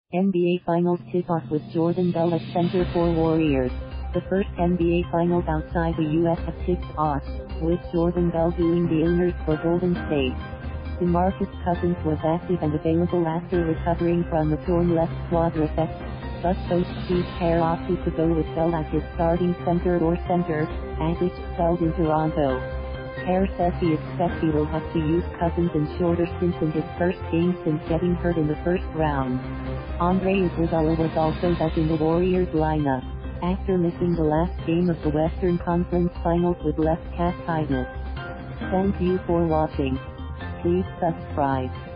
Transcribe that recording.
NBA Finals tip-off with Jordan Bell at center for Warriors. The first NBA Finals outside the U.S. have tipped off, with Jordan Bell doing the honors for Golden State. DeMarcus Cousins was active and available after recovering from a torn left quadriceps, but coach Steve Kerr opted to go with Bell as his starting center, as it excelled in Toronto. Kerr says he expects he will have to use Cousins in shorter stints in his first game since getting hurt in the first round. Iguodala was also back in the Warriors lineup, after missing the last game of the Western Conference Finals with left calf tightness. Thank you for watching. Please subscribe.